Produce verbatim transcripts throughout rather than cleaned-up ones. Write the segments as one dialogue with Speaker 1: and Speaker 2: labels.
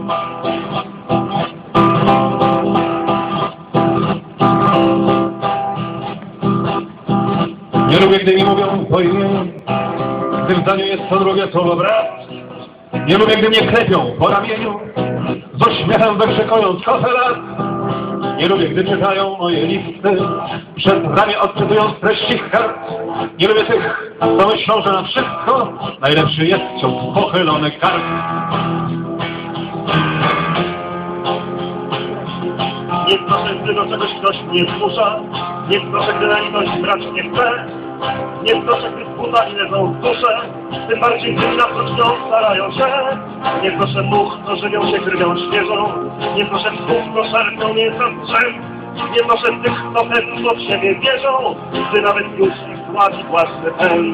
Speaker 1: Nie lubię, gdy mi mówią po imieniu, gdy w zdaniu jest co drugie słowo brat. Nie lubię, gdy mnie klepią po ramieniu, z uśmiechem wykrzykując kosę lat. Nie lubię, gdy czytają moje listy, przed ramię odczytując treści kart. Nie lubię tych, co myślą, że na wszystko najlepszy jest cios pochylony kark.
Speaker 2: Nie proszę, gdy do czegoś ktoś mnie zmusza. Nie proszę, gdy na litość brać nie chce. Nie proszę, gdy sputa i lezą w duszę. Tym bardziej, gdy na pocztą starają się. Nie proszę much, co żywią się krwią świeżą. Nie proszę psów, co szarpią mięsa strzęp. Nie proszę tych, co pewno w siebie wierzą, gdy nawet już ich dławi własny pęd.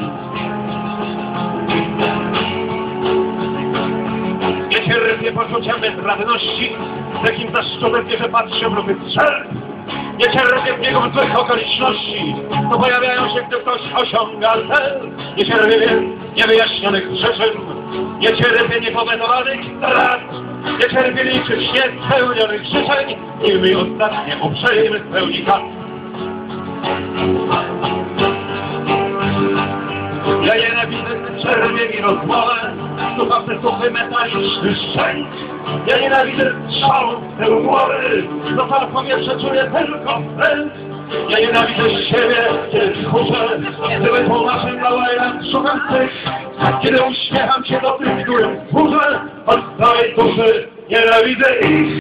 Speaker 1: Nie cierpię poczucia bezradności, z jakim zaszczodem bierze patrzę w ruchy strzel. Nie cierpię biegów złych okoliczności, co pojawiają się, gdy ktoś osiąga cel. Nie cierpię więc niewyjaśnionych przyczyn, nie cierpię niepowetowanych strat. Nie cierpię liczyć niespełnionych życzeń, niech mi ostatnie uprzejmy spełni kat. Ja nienawidzę czerwień i rozmowę, słuchawcy suchy metaliczny szczęk. Ja nienawidzę strzału w tył głowy, do par powietrze czuję tylko wstręt. Ja nienawidzę siebie, kiedy tchórzę, gdy wytłumaczę dla łajlan szukających. Kiedy uśmiecham się do tych, którym służę, od całej duszy nienawidzę ich.